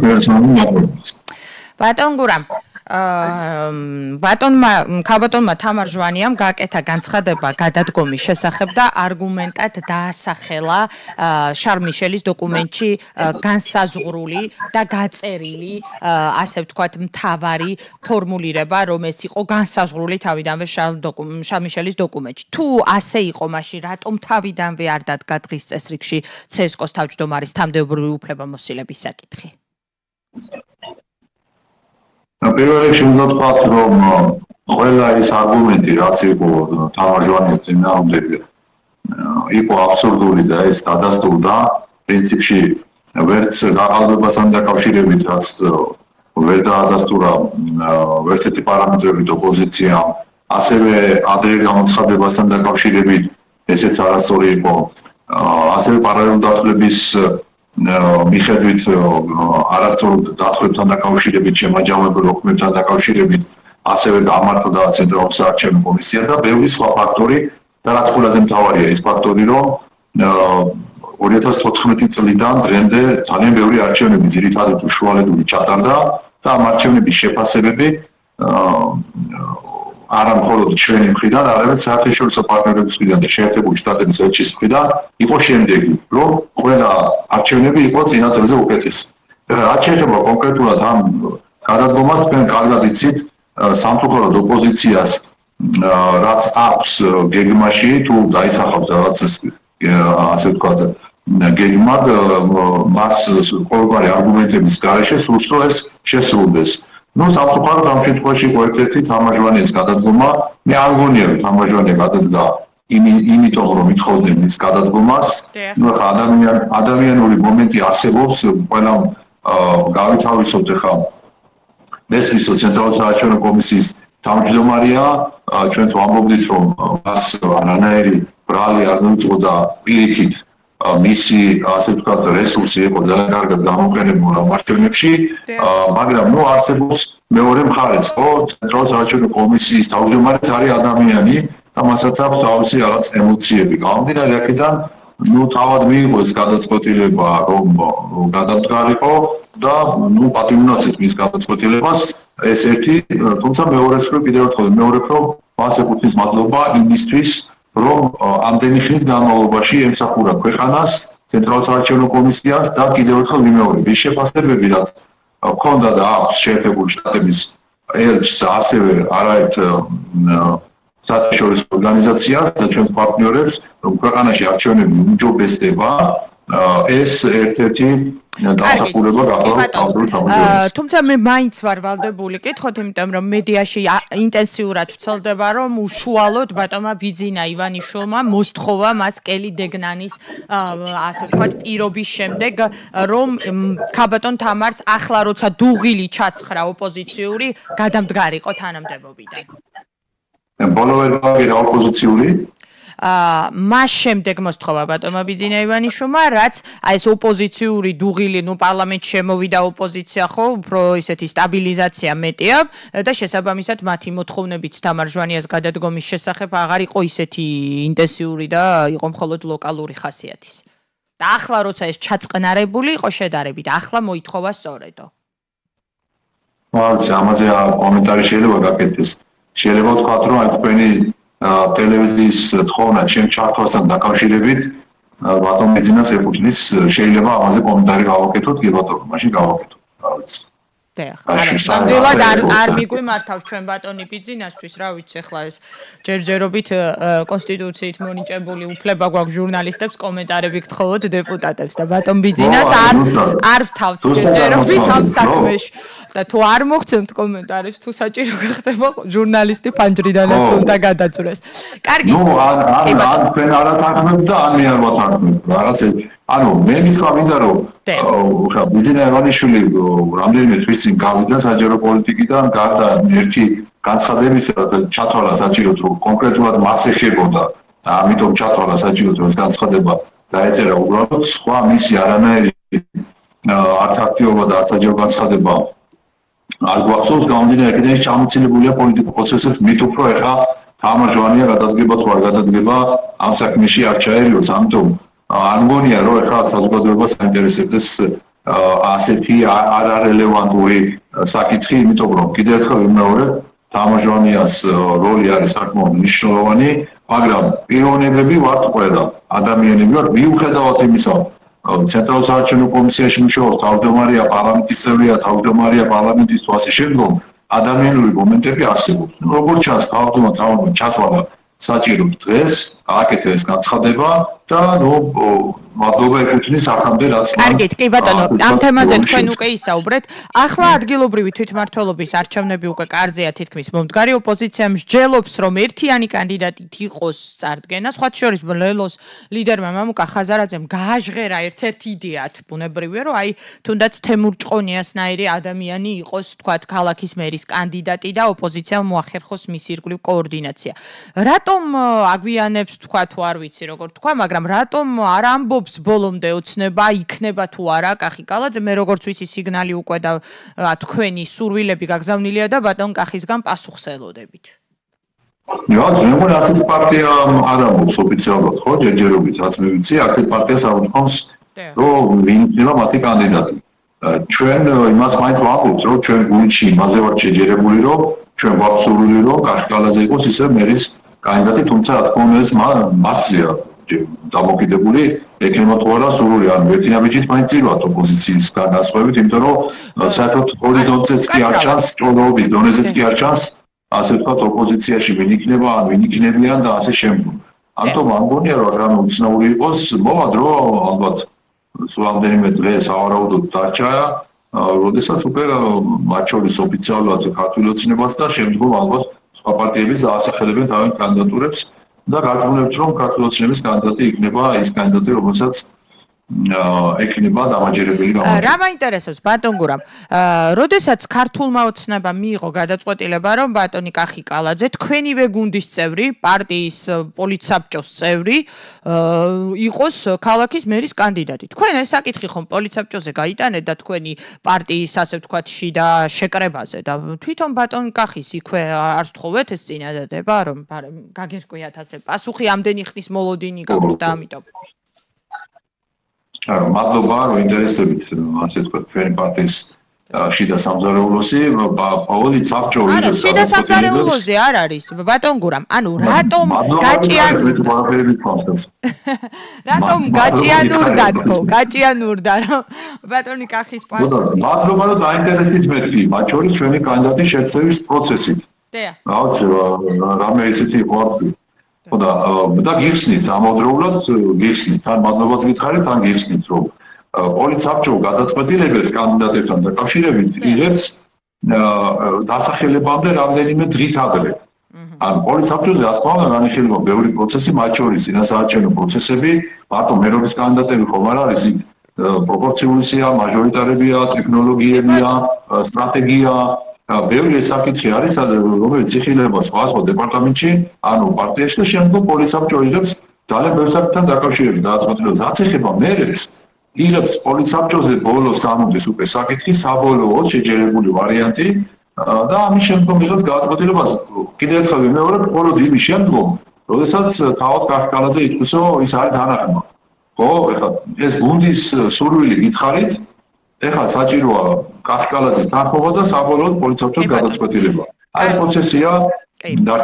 ბატონ გურამ, ქალბატონმა თამარ ჟვანიამ გააკეთა განცხადება გადადგომის შესახებ და არგუმენტად დაასახელა შარლ მიშელის დოკუმენტში განსაზღვრული და გაწერილი, ასე ვთქვათ, მთავარი ფორმულირება, რომ ეს იყო განსაზღვრული თავიდანვე შარლ მიშელის დოკუმენტში. თუ ასე იყო, მაშინ რატომ თავიდანვე არ დადგა დღის წესრიგში ცესკოს თავმჯდომარის თანამდებობრივი უფლებამოსილების საკითხი? პირველ რიგში უნდა ვთქვათ, რომ ყველა ის არგუმენტი, რაც იყო თამარ ჟვანიას წინააღმდეგ, იყო აბსურდული და ეს დადასტურდა პრინციპში ვერც გაყალბებასთან დაკავშირებით, რაც ვერ დაადასტურა ვერც ერთი პარამეტრებით ოპოზიციამ, ასევე ადრე გამოცხადებასთან დაკავშირებით ესეც არასწორი იყო, ასევე პარალელურ დათვლების მიხედვით არასწორ დათვლებთან დაკავშირებით, შემაჯამებულ ოქმებთან დაკავშირებით, ასევე გამართლა ცენტრალური საარჩევნო კომისია და ბევრი სხვა ფაქტორი და რაც ყველაზე მთავარია ის ფაქტორი, რომ 2014 წლიდან დღემდე ძალიან ბევრი არჩევნები ძირითადად უშუალედური ჩატარდა და ამ არჩევნების შეფასებები არა მხოლოდ ჩვენი მხრიდან, არამედ საერთაშორისო პარტნიორების მხრიდან და შეერთებული შტატების ელჩის მხრიდან იყო შემდეგი, რომ ყველა არჩევნები იყო წინა წელზე უკეთესი. რაც შეეხება კონკრეტულად ამ გადადგომას, თქვენ კარგად იცით სამწუხაროდ ოპოზიციას, რაც აქვს გეგმაში, თუ დაისახავს რაღაც ასე ვთქვათ, გეგმად მას ყოველგვარი არგუმენტების გარეშე სურს, რომ ეს შესრულდეს. სამწუხაროდ ამ შემთხვევაში იყო ერთ-ერთი თამარ ჟვანიას გადადგომა. მე არ მგონია, რომ თამარ ჟვანია გადადგა იმიტომ, რომ ითხოვდნენ მის გადადგომას. ადამიანური მომენტი არსებობს, ყველა გავითავისოთ ახლა მესრის ცენტრალური საარჩევნო კომისიის თავმჯდომარია, ჩვენ ვამბობდით, რომ მას არანაირი ბრალი არ მოუწოდა პირიქით მისი, ასე ვთქვათ, რესურსი იყო ძალიან კარგად გამოყენებული ამ არჩევნებში, მაგრამ არსებობს მეორე მხარეც, ხო, ცენტრალური საარჩევნო კომისიის თავმჯდომარეც არის ადამიანი და მასაც აქვს თავისი რაღაც ემოციები. გამომდინარე აქედან, თავად მიიღო ეს გადაწყვეტილება, რომ გადამდგარიყო და პატივუნაცეთ მის გადაწყვეტილებას, ეს ერთი, თუმცა მეორეც კიდევ ერთხელ მეორებ, რომ მას ეკუთვნის მადლობა იმისთვის, რომ ამდენი ხნის განმავლობაში ემსახურა ქვეყანას, ცენტრალურ საარჩევნო კომისიას და კიდევ ერთხელ ვიმეორებ, ის შეფასებები, რაც ჰქონდა და აქვს შეერთებული შტატების ელჩს, ასევე არაერთ საერთაშორისო ორგანიზაციას და ჩვენს პარტნიორებს, რომ ქვეყანაში არჩევნები უმჯობესდება, ეს ერთ-ერთი დასახულება გახდა. თუმცა მე მაინც ვარ ვალდებული კითხოთ, იმიტომ რომ მედიაში ინტენსიურად ვრცელდება, რომ უშუალოდ ბატონმა ბიძინა ივანიშვილმა მოსთხოვა მას კელი დეგნანის, ასე ვთქვათ, პირობის შემდეგ, რომ ქალბატონ თამარს ახლა როცა დუღილი ჩაცხრა ოპოზიციური, გადამდგარიყო თანამდებობიდან. ბოლოვერბაგი რა ოპოზიციური? მას შემდეგ მოსთხოვა ბატონმა ბიძინა ივანიშვილმა, რაც ეს ოპოზიციური დუღილი, პარლამენტში შემოვიდა ოპოზიცია, ხო, უფრო ისეთი სტაბილიზაცია მეტია და შესაბამისად მათი მოთხოვნებიც თამარ ჟვანიას გადადგომის შესახებ აღარ იყო ისეთი ინტენსიური და იყო მხოლოდ ლოკალური ხასიათის. და ახლა როცა ეს ჩაწყნარებული იყო შედარებით, ახლა მოითხოვა სწორედო. ამაზე კომენტარი შეიძლება გაკეთდეს. შეიძლება ვთქვათ, რომ აი თქვენი ტელევიზიის თხოვნა ჩემ ჩართვასთან დაკავშირებით ბატონ ბიძინას ეკუთვნის, შეიძლება ამაზე კომენტარი გავაკეთოთ, კი ბატონო, მაშინ გავაკეთოთ. ნამდვილად არ მიგვიმართავს ჩვენ ბატონი ბიძინასთვის, რა ვიცი, ახლა ეს ჯერჯერობით კონსტიტუციით მონიჭებული უფლება გვაქვს ჟურნალისტებს კომენტარები გთხოვოთ დეპუტატებს და ბატონ ბიძინას არ ვთავთ ჯერჯერობით ამ საქმეში და თუ არ მოგცემთ კომენტარებს, თუ საჭირო გახდება ჟურნალისტი ფანჯრიდანაც უნდა გადაწვრეს. კარგი. ან თქვენ არ ათანხმებთ და ან მე არ ვათანხმებ. რაღაც ეს ანუ მე მითხრა მინდა რომ ბიძინა ივანიშვილი რამდენიმე თვის წინ გავიდა საჯარო პოლიტიკიდან გარდა ერთი განცხადებისა და ჩათვალა საჭიროდ რომ კონკრეტულად მას ეხებოდა და ამიტომ ჩათვალა საჭიროდ რომ განცხადება დაეწერა უბრალოდ სხვა მისი არანაირი არც აქტიობა და არც საჯარო განცხადება არ გვახსოვს გამომდინარე იქიდან ჩამოცილებულია პოლიტიკურ პროცესებს მით უფრო ეხა თამაშოვანია გადადგება თუ არ გადადგება ამ საქმეში არ ჩაერიოს ამიტომ არ მგონია რომ ეხლა საზოგადოებას აინტერესებდეს ასეთი არარელევანტური საკითხი, იმიტომ რომ კიდევ ერთხელ ვიმეორებ, თამაშოვანიას როლი არის საკმაოდ მნიშვნელოვანი, მაგრამ პიროვნებები ვართ ყველა, ადამიანები ვართ, მიუხედავად იმისა, ცენტრალურ საარჩევნო კომისიაში მუშაობს, თავმჯდომარეა პარლამენტის წევრია, თავმჯდომარეა პარლამენტის თუ ასე შემდგომ, ადამიანური მომენტები არსებობს. როგორც ჩანს, თავმჯდომარეა ჩათვალა საჭიროდ დღეს აკეთე ეს განცხადება და მადლობა ეკუთვნის აქამდე რაც კარგით, კი ბატონო, ამ თემაზე თქვენ უკვე ისაუბრეთ. ახლა ადგილობრივი თვითმმართველობის არჩევნები უკვე კარზეა თითქმის მომდგარი ოპოზიცია მსჯელობს, რომ ერთიანი კანდიდატით იყოს წარდგენა. სხვათა შორის ლელოს ლიდერმა მამუკა ხაზარაძემ გააჟღერა ერთ-ერთ იდეათ, ბუნებრივია, რომ აი თუნდაც თემურ ჭყონიასნაირი ადამიანი იყოს, თქვათ, ქალაქის მერის კანდიდატი და ოპოზიციამ მოახერხოს მისი ირგვლივ კოორდინაცია. რატომ აგვიანებს თქვა თუ არ ვიცი როგორ თქვა, მაგრამ რატომ არ ამბობს ბოლომდე ოცნება იქნება თუ არა კახიკალაძე, მე როგორც ვიცი სიგნალი უკვე და თქვენი სურვილები გაგზავნილია და ბატონ კახისგან პასუხს ელოდებით. მე მგონი ასეთი პარტია არ ამბობს ოფიციალურად, ხო, ჯერჯერობით რაც მე ვიცი, ასეთი პარტია საუბრობს, რომ ვინ იქნება მათი კანდიდატი. ჩვენ იმას მაინც ვამბობთ, რომ ჩვენ გუნდში იმაზე ვართ შეჯერებული, რომ ჩვენ გვაქვს სურვილი, რომ კახიკალაძე იყოს ისე მერის კანდიდატი, თუმცა რა თქმა უნდა ეს მასზეა დამოკიდებული, ეკნება თუ არა სურვილი, ან ვეცინაბიჯით მაინც წირვათ ოპოზიციის განასხვავებით, იმიტომ რომ საერთოდ ჰორიზონტზეც კი არ ჩანს, ჭოლოობის დონეზეც კი არ ჩანს, ასე ვთქვათ, ოპოზიციაში ვინ იქნება, ან ვინ იქნებიან და ასე შემდგომ. ამიტომ არ მგონია რომ რამე უცნაური იყოს, მოვა დრო ალბათ სულ რამდენიმე დღე სავარაუდოდ დარჩა, როდესაც უკვე მათ შორის ოფიციალურად ქართულ ოცნებას და შემდგომ ალბათ სხვა პარტიების დაასახელებენ თავიანთ კანდიდატურებს და გარკვეულებს რომ ქართულ ოცნების კანდიდატი იქნება ის კანდიდატი, რომელსაც ექნება დამაჯერებელი გამოდი. რა მაინტერესებს ბატონ გურამ, როდესაც ქართულმა ოცნებამ მიიღო გადაწყვეტილება, რომ ბატონი კახიკალაძე, თქვენივე გუნდის წევრი, პარტიის პოლიტსაბჭოს წევრი, იყოს ქალაქის მერის კანდიდატი. თქვენ ეს საკითხი ხომ პოლიტსაბჭოზე გაიტანეთ და თქვენი პარტიის ასე ვთქვათ შიდა შეკრებაზე და თვითონ ბატონ კახის იქვე არ სთხოვეთ ეს წინადადება, რომ გაგერკვიათ ასე პასუხი ამდენი ხნის მოლოდინი გაგვხდა ამიტომ. მადლობა რომ ინტერესებით ასე ვთქვათ ჩვენი პარტიის შიდა სამზარეულოსი პოლიტსაბჭო არა შიდა სამზარეულოზე არ არის ბატონ გურამ ანუ რატომ გაჭიანურდა თქო გაჭიანურდა რომ ბატონი კახის პასუხი მადლობა რომ დაინტერესდით მეთქი მათ შორის ჩვენი კანდიდატის შეცდომის პროცესით რა რამე ისეთი ვარდი და გიხსნით ამავდროულად გიხსნით თან მადლობას გითხარით თან გიხსნით რომ პოლიტსაბჭო გადაწყვეტილებებს კანდიდატებთან დაკავშირებით იღებს დასახელებამდე რამდენიმე დღით ადრე. ან პოლიტსაბჭოზე ასწავლა განიხილება ბევრი პროცესი, მათ შორის წინასაარჩევნო პროცესები, მარტო მერობის კანდიდატები ხომ არ არის იქ პროპორციულია, მაჟორიტარებია, ტექნოლოგიებია, სტრატეგია ბევრი საკითხი არის, რომელიც იხილება სხვა დეპარტამენტში, ანუ პარტიაში და შემდგომ პოლიტსაბჭო იღებს ძალიან ბევრ საკითხთან დაკავშირებით გადაწყვეტილებას. რაც ეხება მერებს, იღებს პოლიტსაბჭოზე ბოლოს გამოდის უკვე საკითხი, საბოლოო შეჯერებული ვარიანტი და ამის შემდგომ იღებს გადაწყვეტილებას. კიდევ ერთხელ ვიმეორებ, მხოლოდ იმის შემდგომ, როდესაც თავად კახიკალაძე ითქვისო, ის არის დანახმა. ხო, ეხლა ეს გუნდის სურვილი გითხარით, ეხლა საჭიროა კახიკალაძის თანხმობა და საბოლოოდ პოლიტსაბჭოს გადაწყვეტილება. აი ეს პროცესია დარჩენილი.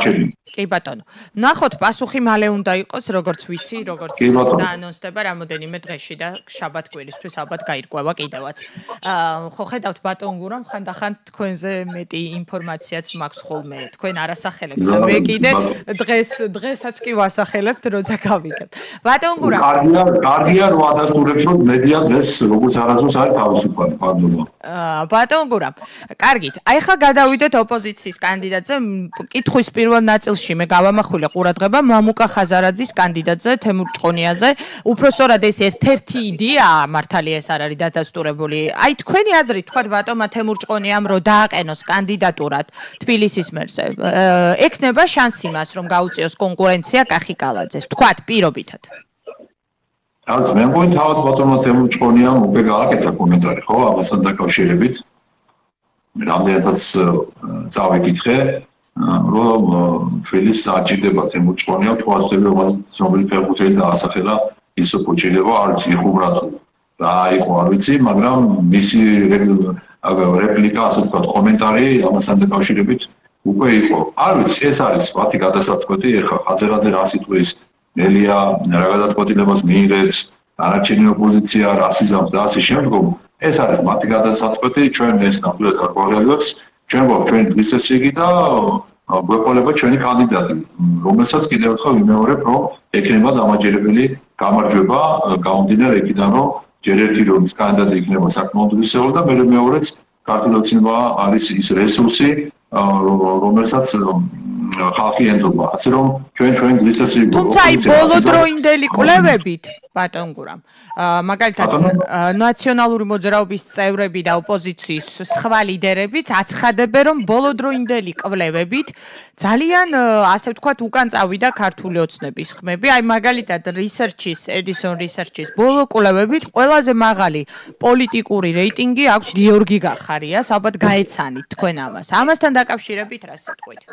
კი ბატონო. ნახოთ პასუხი მალე უნდა იყოს, როგორც ვიცი, როგორც დაანონსდება რამოდენიმე დღეში და შაბათ-კვირისთვის ალბათ გაირკვევა კიდევაც. ხო ხედავთ ბატონ გურამ, ხანდახან თქვენზე მეტი ინფორმაციაც მაქვს ხოლმე. თქვენ არასახელებთ და მე კიდე დღესაც კი ვასახელებთ, როცა გავიგებთ. ბატონ გურამ. კარგია რო ადასტურებს, რომ მედია დღეს როგორც არასდროს არის თავისუფალი, პარდონო. ბატონ გურამ. კარგით. აი ხა გადავიდეთ ოპოზიციის კანდიდატზე, კითხვის პირველ ნაწილში მე გავამახვილე ყურადღება მამუკა ხაზარაძის კანდიდატზე თემურ ჭყონიაზე. უпроსტორად ეს ერთ-ერთი იდეა მართალია ეს არ არის დადასტურებული. აი თქვენი აზრით თქვა ბატონმა თემურ ჭყონიამ რომ დააყენოს კანდიდატურად თბილისის მერზე. ექნება შანსი მას რომ გაუწიოს კონკურენცია კახიკალაძეს. თქვა პირობითად. რაც მე მგონი თავად ბატონმა თემურ ჭყონიამ უკვე გააკეთა კომენტარი ხო ამასთან დაკავშირებით. რამდენადაც წავიკითხე რომ თბილისს აჭირდება თემურ ჭყონიამ თვალსები რომელიც ცნობილი ფეხბურთელი დაასახელა ისო კუჩილევა არც იხუბრა და იყო არ ვიცი მაგრამ მისი რეპლიკა ასე ვთქვათ კომენტარი ამასთან დაკავშირებით უკვე იყო არ ვიცი ეს არის მათი გადასაწყვეტი ეხლა ხაზერაძე რა სიტყვის ნელია რა გადაწყვეტილებას მიიღებს არაჩენი ოპოზიცია რასიზმს და ასე შემდგომ ეს არის მათი გადასაწყვეტი ჩვენ ეს ნამდვილად არ გვაღელვებს ჩვენ გვაქვს დისესიგი და გვეყოლება ჩვენი კანდიდატი, რომელსაც კიდევ ერთხელ ვიმეორებ, რომ ექნება დამაჯერებელი გამარჯვება, გამომდინარე იქიდან, რომ ჯერ ერთი რომ კანდიდატი იქნება საკმაოდ ვისეულ და მეორეც ქართული ოცნება არის ის რესურსი, რომელსაც ხალხი ენდობა. ასე რომ ჩვენ დისესიგი თუმცა აი ბოლოდროინდელი კვლევებით ბატონ გურამ მაგალითად ნაციონალური მოძრაობის წევრები და ოპოზიციის სხვა ლიდერებიც აცხადებენ რომ ბოლოდროინდელი კვლევებით ძალიან ასე ვთქვათ უკან წავიდა ქართული ოცნების ხმები აი მაგალითად Edison Research-ის ბოლო კვლევებით ყველაზე მაღალი პოლიტიკური რეიტინგი აქვს გიორგი გახარიას ალბათ გაეცანით თქვენ ამასთან დაკავშირებით რა სიტყვით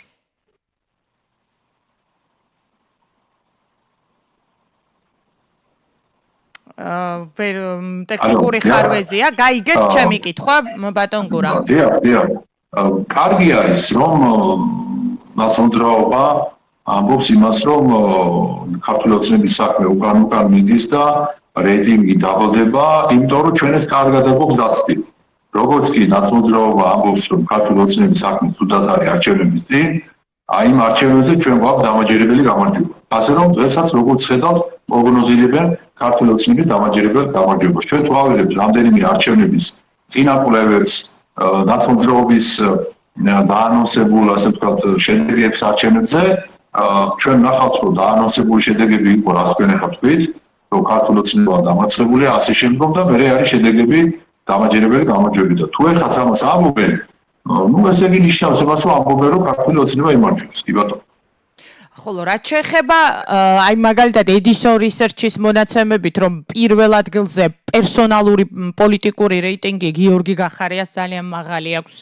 ტექნიკური ხარვეზია, გაიგეთ ჩემი კითხვა, ბატონ გურამ. დიახ. კარგია ის, რომ ნაცნობრაობა ამბობს იმას, რომ ქართული ოცნების საქმე უკან მიდის და რეიტინგი დაბლდება, იმიტომ რომ ჩვენ ეს კარგად აგვაქვს დაცდი. როგორც კი ნაცნობრაობა ამბობს, რომ ქართული ოცნების საქმე თუდად არის არჩევნების წინ, აი იმ არჩევნებზე ჩვენ გვაქვს დამაჯერებელი გამარჯვება. ასე რომ დღესაც როგორც ხედავთ, პროგნოზირებენ ქართული ოცნების დამაჯერებელ გამარჯვებას. ჩვენ ვთვალიერებთ რამდენიმე არჩევნების წინაკვლევებს, ნაცნობრაობის დაანონსებულ, ასე ვთქვათ, შედეგებს არჩევნებზე. ჩვენ ნახავთ, რომ დაანონსებული შედეგები იყო, რას თქვენ ახლა თქვით, რომ ქართული ოცნება დამარცხებულია, ასე შემდგომ და მე არის შედეგები დამაჯერებელი გამარჯვებით. თუ ეხლა ამას ამბობენ, ну ესე იგი ნიშნავს იმას, რომ ამბობენ, რომ ქართული ოცნება იმარჯვებს, კი ბატონო. ხოლო რაც შეეხება აი მაგალითად Edison Research-ის მონაცემებით რომ პირველ ადგილზე პერსონალური პოლიტიკური რეიტინგი გიორგი გახარიას ძალიან მაღალი აქვს.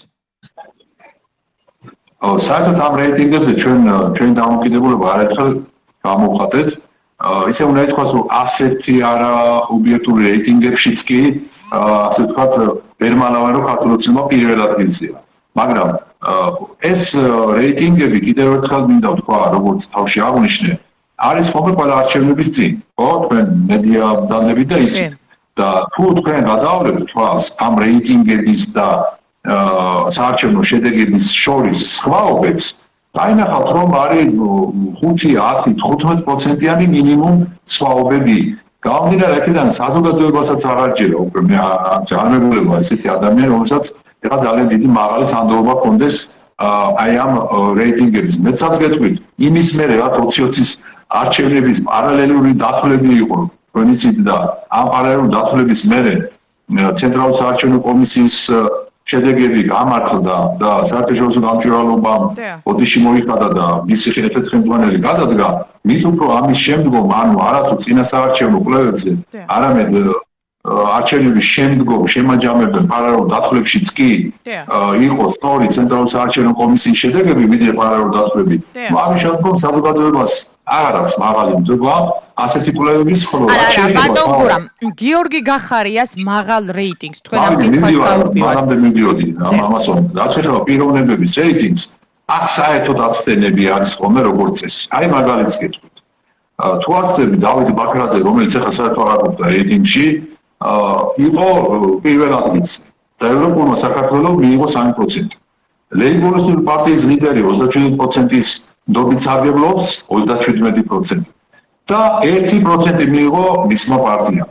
საერთოდ ამ რეიტინგებზე ჩვენ დამოკიდებულება არაერთხელ გამოვხატეთ. ისე უნდა ითქვას, რომ ასეთი არა ობიექტური რეიტინგებშიც კი ასე ვთქვათ, ვერმალავენ რომ ქართული ოცნება პირველ ადგილზეა. მაგრამ ეს რეიტინგები კიდევ ერთხელ მინდა ვთქვა, როგორც თავში აღვნიშნე, არის ხოლმე ყველა არჩევნების წინ, ხო? თქვენ მედია დანებით და ის და თუ თქვენ გადაავლებთ თვალს ამ რეიტინგების და საარჩევნო შედეგების შორის სხვაობებს, დაინახავთ, რომ არის 5, 10, 15%-იანი მინიმუმ სხვაობები. გამომდინარე აქედან საზოგადოებასაც აღარ ჯერა უკვე მე არ მეგულება ესეთი ადამიანი, რომელსაც ეხლა ძალიან დიდი მაღალი სანდოობა კონდეს აი ამ რეიტინგების. მეცად გეტყვით, იმის მერე რა 2020-ის არჩევნების პარალელური დათვლები იყო, თქვენიცით და ამ პარალელური დათვლების მერე ცენტრალური საარჩევნო კომისიის შედეგები გამართლდა და საერთაშორისო გამჭვირვალობამ ოდიში მოიხადა და მისი ხელმძღვანელი გადადგა. მის უფრო ამის შემდგომ, ანუ არათუ წინა საარჩევნო კვლევებზე, არამედ არჩევნების შემდგომ შემაჯამებენ პარალელურ დათვლებშიც კი იყო სწორი ცენტრალური საარჩევნო კომისიის შედეგები, ვიდრე პარალელური დათვლები. ამის შემდგომ საზოგადოებას აღარ აქვს მაღალი მძღვა ასეთი კვლევების ხოლო ბატონ გურამ გიორგი გახარიას მაღალ რეიტინგს თქვენ ამ კითხვას გაურბივართ. მანამდე მიდიოდი ამასო რაც ეხება პიროვნებების რეიტინგს აქ საერთოდ აცდენები არის ხოლმე როგორც ეს. აი მაგალითს გეტყვით. თუ აცდები დავით ბაქრაძე, რომელიც ახლა საერთოდ არ არის რეიტინგში, იყო პირველ ადგილზე და ევროპულმა საქართველოს მიიღო 3%. ლეიბორისტული პარტიის ლიდერი 27%-ის ნდობით სარგებლობს 37% და 1% მიიღო მისმა პარტიამ.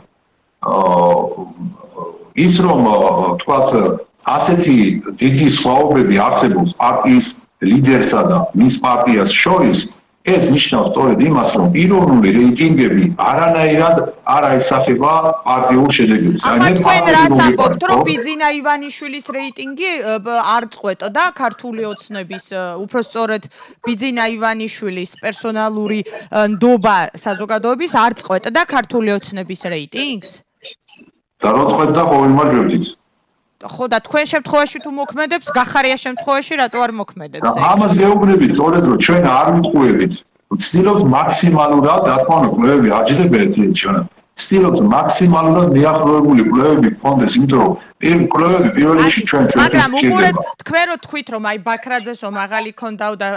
ის რომ თქვათ ასეთი დიდი სხვაობები არსებობს პარტიის ლიდერსა და მის პარტიას შორის, ეს ნიშნავს სწორედ იმას, რომ პიროვნული რეიტინგები არანაირად არ აისახება პარტიულ შედეგებს. ახლა თქვენ რას ამბობთ, რომ ბიძინა ივანიშვილის რეიტინგი არ წყვეტდა ქართული ოცნების, უпростоრედ ბიძინა ივანიშვილის პერსონალური ნდობა საზოგადოების არ წყვეტდა ქართული ოცნების რეიტინგს? და რო წყვეტდა ყოველმაჯრებით. ხო და თქვენ შემთხვევაში თუ მოქმედებს, გახარია შემთხვევაში რატო არ მოქმედებს? ამას გეუბნებით, სწორედ რომ ჩვენ არ ვიტყუებით. ვცდილობთ მაქსიმალურად, რა თქმა უნდა, კვლევები აჯდებათ ჩვენ. ვცდილობთ მაქსიმალურად მიახლოებული კვლევები გქონდეს, იმიტომ რომ კვლევები პირველ რიგში ჩვენ მაგრამ უყურეთ, თქვენ რო თქვით, რომ აი ბაქრაძესო მაღალი ქონდაო და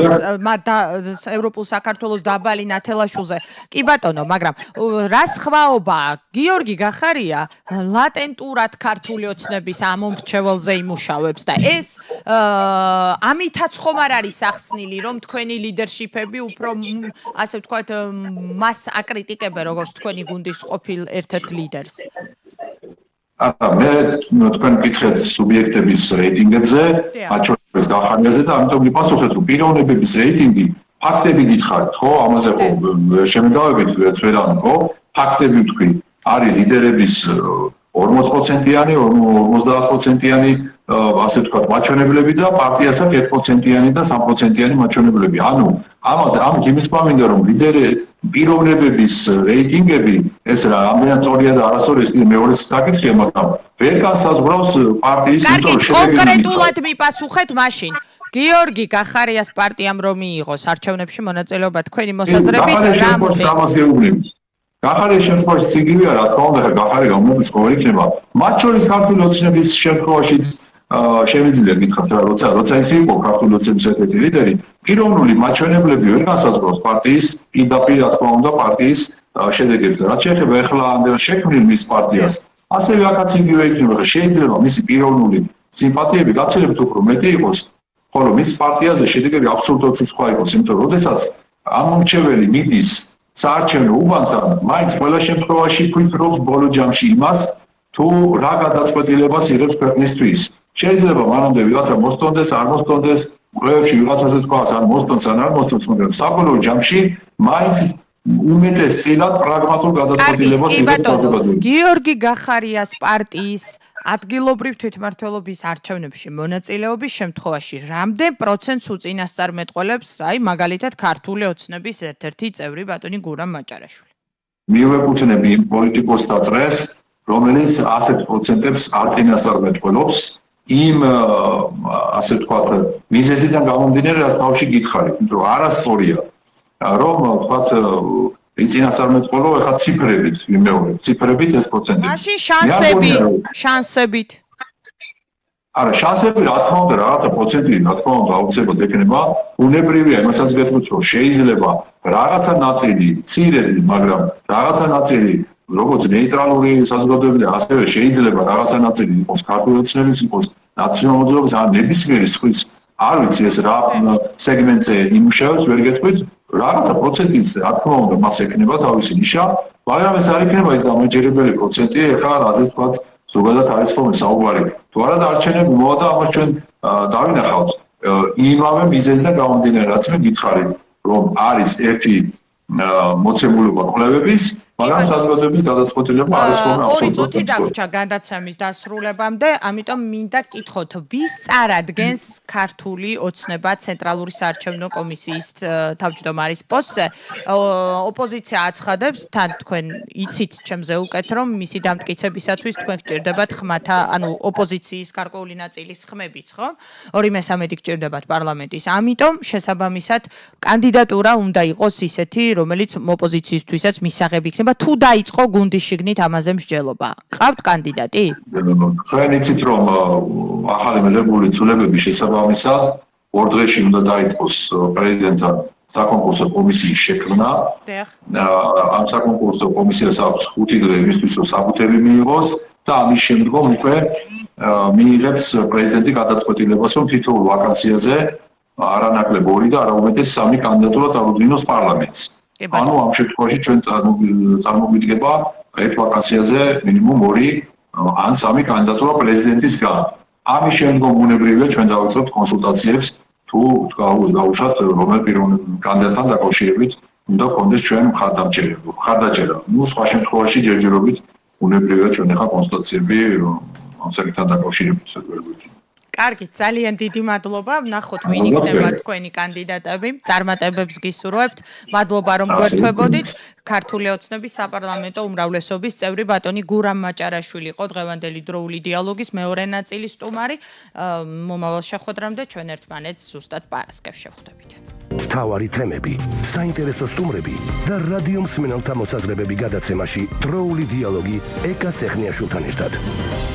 ევროპულ საქართველოს დაბალი ნათელაშვილზე. კი ბატონო, მაგრამ რა სხვაობაა? გიორგი გახარია ლატენტურად ქართული ოცნების ამომრჩეველზე იმუშავებს და ეს ამითაც ხომ არ არის ახსნილი, რომ თქვენი ლიდერშიფები უფრო ასე ვთქვათ მას აკრიტიკებენ როგორც თქვენი გუნდის ყოფილ ერთ-ერთ ლიდერს. მე თქვენ გითხეთ სუბიექტების რეიტინგებზე, მათ შორის გახარიაზე და ამიტომ გიპასუხეთ, რომ პიროვნებების რეიტინგი ფაქტები გითხარით, ხო? ამაზე ხო შემედავებით ვერან, ხო? ფაქტები ვთქვი, არის ლიდერების 40%-იანი, 50%-იანი ასე ვთქვათ, მაჩვენებლები და პარტიასაც 1%-იანი და 3%-იანი მაჩვენებლები. ანუ ამ იმის პამინდა რომ პიროვნებების რეიტინგები ეს რა ამდენად სწორია და არასწორი ის მეორე საკითხია, მაგრამ ვერ განსაზღვრავს პარტიის კონკრეტულად მიპასუხეთ მაშინ. გიორგი გახარიას პარტიამ რომ მიიღოს არჩევნებში მონაწილეობა, თქვენი მოსაზრებით რა მოდი? გახარიას შემთხვევაში იგივეა, რა თქმა უნდა, გახარია რომლის ყოველ იქნება. მათ შორის ქართული ოცნების შემთხვევაშიც შემიძლია გითხრათ, როცა ის იყო ქართული ოცნების ერთ-ერთი ლიდერი, პიროვნული მაჩვენებლები ვერ განსაზღვრავს პარტიის პირდაპირ, რა თქმა უნდა, პარტიის შედეგებს. რაც შეეხება ახლა ამდენ შექმნილ მის პარტიას, ასევე აქაც იგივე იქნება, შეიძლება მისი პიროვნული სიმპათიები გაცილებით უფრო მეტი იყოს, ხოლო მის პარტიაზე შედეგები აბსოლუტურად სხვა იყოს, იმიტომ რომ როდესაც ამომრჩეველი მიდის საარჩევნო უბანთან, მაინც ყველა შემთხვევაში ფიქრობს ბოლო ჯამში იმას, თუ რა გადაწყვეტილებას იღებს ქვეყნისთვის. შეიძლება მანამდე ვიღაცა მოსწონდეს, არ მოსწონდეს, კვლევებში ვიღაცაზე თქვას, ან მოსწონს, ან არ მოსწონს, მაგრამ საბოლოო ჯამში მაინც უმეტესწილად პრაგმატულ გადაწყვეტილებას იღებს საზოგადოება. გიორგი გახარიას პარტიის ადგილობრივ თვითმმართველობის არჩევნებში მონაწილეობის შემთხვევაში რამდენ პროცენტს უწინასწარმეტყველებს, აი მაგალითად ქართული ოცნების ერთ-ერთი წევრი ბატონი გურამ მაჭარაშვილი? მივეკუთვნებ იმ პოლიტიკოსთა წრეს, რომელიც 100%-ებს არ წინასწარმეტყველობს იმ ასე ვთქვათ მიზეზიდან გამომდინარე, რაც თავში გითხარით, იმიტომ რომ არასწორია, რომ ვთქვათ წინასწარმეტყველო ახლა ციფრებით, ვიმეორებ, ციფრებით ეს პროცენტები. მაშინ შანსებით. არა, შანსები რა თქმა უნდა რაღაცა პროცენტი, რა თქმა უნდა, აუცილებლად ექნება, უნებრივია იმასაც გეტყვით, რომ შეიძლება რაღაცა ნაწილი ცირედი, მაგრამ რაღაცა ნაწილი როგორც ნეიტრალური საზოგადოებრივი, ასევე შეიძლება რაღაცა ნაწილი იყოს ქართული ოცნების, იყოს ნაციონალური მოძრაობის, ან ნებისმიერი სხვის, არ ვიცი ეს რა სეგმენტზე იმუშავებს, ვერ გეტყვით, რაღაცა პროცენტის, რა თქმა უნდა, მას ექნება თავისი ნიშა, მაგრამ ეს არ იქნება ის დამაჯერებელი პროცენტი, ეხლა რადგან თქვა ზოგადად არის ხოლმე საუბარი. თუ არა დარჩენები მოვა და ამას ჩვენ დავინახავთ იმავე მიზეზიდან გამომდინარე, რაც მე გითხარით, რომ არის ერთი მოცემულობა კვლევების, მაგრამ საზოგადოების გადაწყვეტილება არის ხოლმე ორი წუთი დაგვრჩა გადაცემის დასრულებამდე, ამიტომ მინდა გკითხოთ, ვის წარადგენს ქართული ოცნება ცენტრალური საარჩევნო კომისიის თავმჯდომარის პოსტზე? ოპოზიცია აცხადებს, თან თქვენ იცით ჩემზე უკეთ, რომ მისი დამტკიცებისათვის თქვენ გჭირდებათ ხმათა, ანუ ოპოზიციის გარკვეული ნაწილის ხმებიც, ხო? 2/3 გჭირდებათ პარლამენტის. ამიტომ შესაბამისად კანდიდატურა უნდა იყოს ისეთი, რომელიც ოპოზიციისთვისაც მისაღები იქნება. თუ დაიწყო გუნდის შიგნით ამაზე მსჯელობა. ყავთ კანდიდატი? თქვენ იცით, რომ ახალი მიღებული ცვლილებების შესაბამისად ორ დღეში უნდა დაიწყოს პრეზიდენტთან საკონკურსო კომისიის შექმნა. ამ საკონკურსო კომისიას აქვს 5 დღე იმისთვის, რომ საბუთები მიიღოს და ამის შემდგომ უკვე მიიღებს პრეზიდენტი გადაწყვეტილებას, რომ თითოეულ ვაკანსიაზე არანაკლებ 2 და არაუმეტეს 3 კანდიდატურა წარუდგინოს პარლამენტს. ანუ ამ შემთხვევაში ჩვენ წარმოგვიდგება ერთ ვაკანსიაზე მინიმუმ 2 ან 3 კანდიდატურა პრეზიდენტისგან. ამის შემდგომ ბუნებრივია ჩვენ დავიწყებთ კონსულტაციებს თუ გავუშვათ რომელ პირველ კანდიდატთან დაკავშირებით უნდა გქონდეს ჩვენ მხარდაჭერა. სხვა შემთხვევაში ჯერჯერობით ბუნებრივია ჩვენ ახლა კონსულტაციები ამ საკითხთან დაკავშირებით ვეღებთ. კარგი, ძალიან დიდი მადლობა. ვნახოთ ვინ იქნება თქვენი კანდიდატები. წარმატებებს გისურვებთ. მადლობა რომ გვერთვებოდით. ქართული ოცნების საპარლამენტო უმრავლესობის წევრი ბატონი გურამ მაჭარაშვილი იყო დღევანდელი დროული დიალოგის მეორე ნაწილის სტუმარი. მომავალ შეხვედრამდე ჩვენ ერთმანეთს ზუსტად პარასკევს შევხვდებით. მთავარი თემები, საინტერესო სტუმრები და რადიო მსმენელთა მოსაზრებები გადაცემაში დროული დიალოგი ეკა სეხნიაშვილთან ერთად.